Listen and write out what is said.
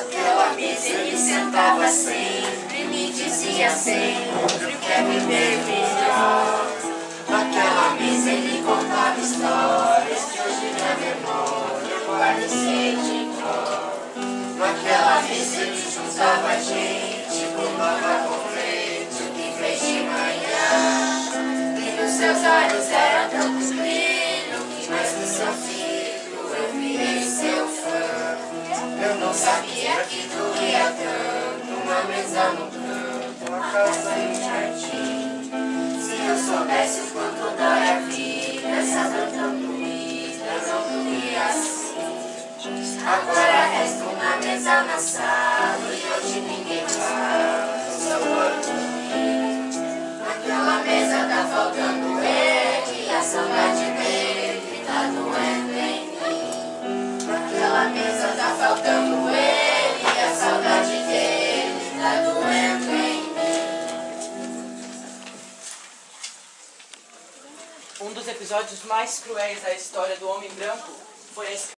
Naquela mesa ele sentava sempre, me dizia sempre, quer viver melhor. Naquela mesa ele contava histórias que hoje minha memória guarda e sei de cor. Naquela mesa ele juntava a gente, pulava contente o que fez de manhã. E nos seus olhos era tanto brilho que mais que seu filho eu virei seu fã. Eu não sabia que doía tanto uma mesa no canto, uma casa e um jardim. Se eu soubesse o quanto dói a vida, essa dor tão doída não doía assim. Agora resta uma mesa na sala e hoje ninguém fala sobre mim. Naquela mesa tá faltando ele, a saudade dele tá doendo em mim. Naquela mesa tá faltando ele, a saudade dele tá doendo em mim. Um dos episódios mais cruéis da história do Homem Branco foi a